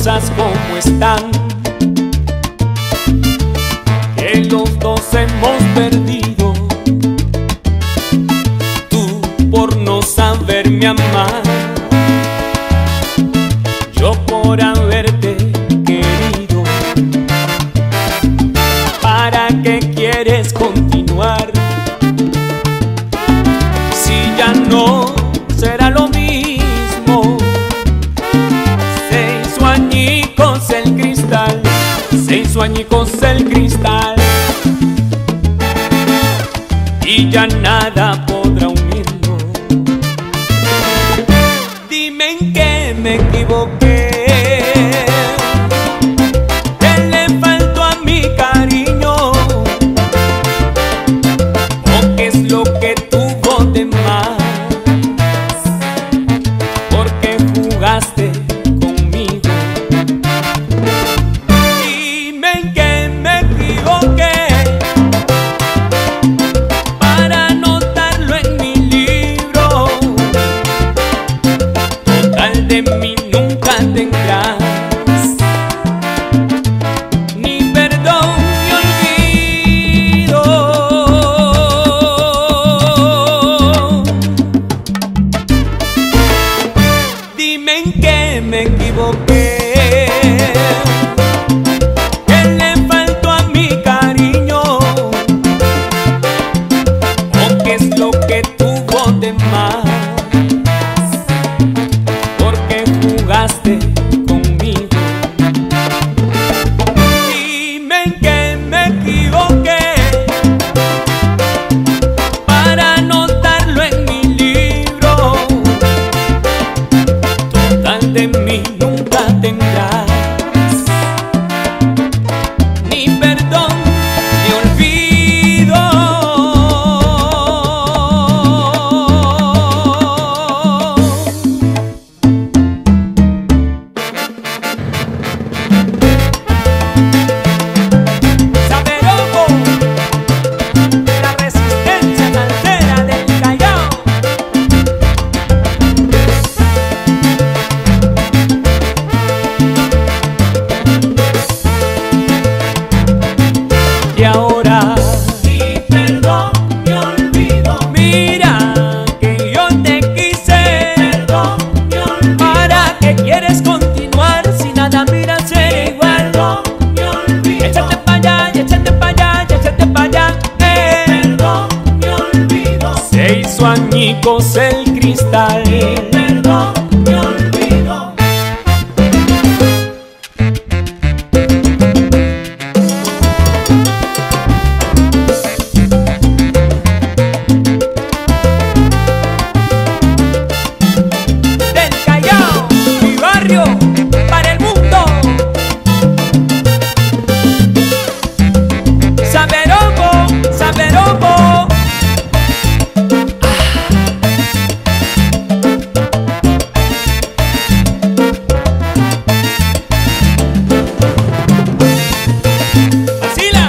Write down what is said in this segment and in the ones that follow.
cosas como están, que los dos hemos perdido. Tú por no saberme amar, yo por haberte querido. ¿Para qué quieres continuar? Si ya no será lo mismo. Se hizo añicos el cristal, se hizo añicos el cristal, y ya nada podrá unirnos. Dime en qué me equivoqué, qué le faltó a mi cariño, o qué es lo que tuvo de más. Porque jugaste conmigo. Dime en qué me equivoqué, para anotarlo en mi libro. Total, de mí nunca tendrás ni perdón ni olvido. Dime en qué me equivoqué, qué le faltó a mi cariño, o qué es lo que tuvo de más. Porque jugaste conmigo. Dime en qué me equivoqué, para anotarlo en mi libro. Total, de mí nunca tendrás ni perdón ni olvido. Saberoco, la resistencia cantera del Callao. Y ahora, Ni perdón ni olvido, mira que yo te quise. perdón ni olvido, ¿Para qué quieres continuar si nada mira ser igual? perdón ni olvido, Échate pa' allá, y échate pa' allá, y échate pa' allá. perdón ni olvido, Se hizo añicos el cristal, perdón ni olvido. del Callao, mi barrio, para el mundo. Saberoco, Saberoco. Vacila.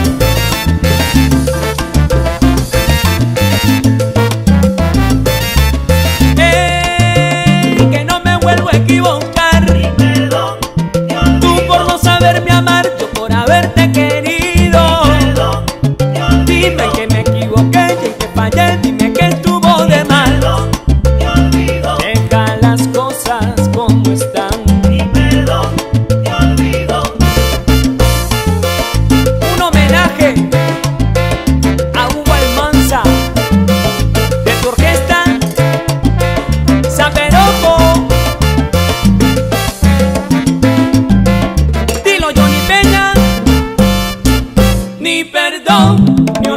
Que no me vuelvo a equivocar. Perdón ni Tú olvido, por no saberme amar, yo por haberte querido. perdón ni olvido, Dime que me equivoqué y en que fallé, dime que estuvo de mal. perdón ni olvido, Deja las cosas como están. ni perdón ni olvido, Un homenaje a Hugo Almanza, de tu orquesta Saberoco. Dilo, Johnny Peña. Ni perdón ni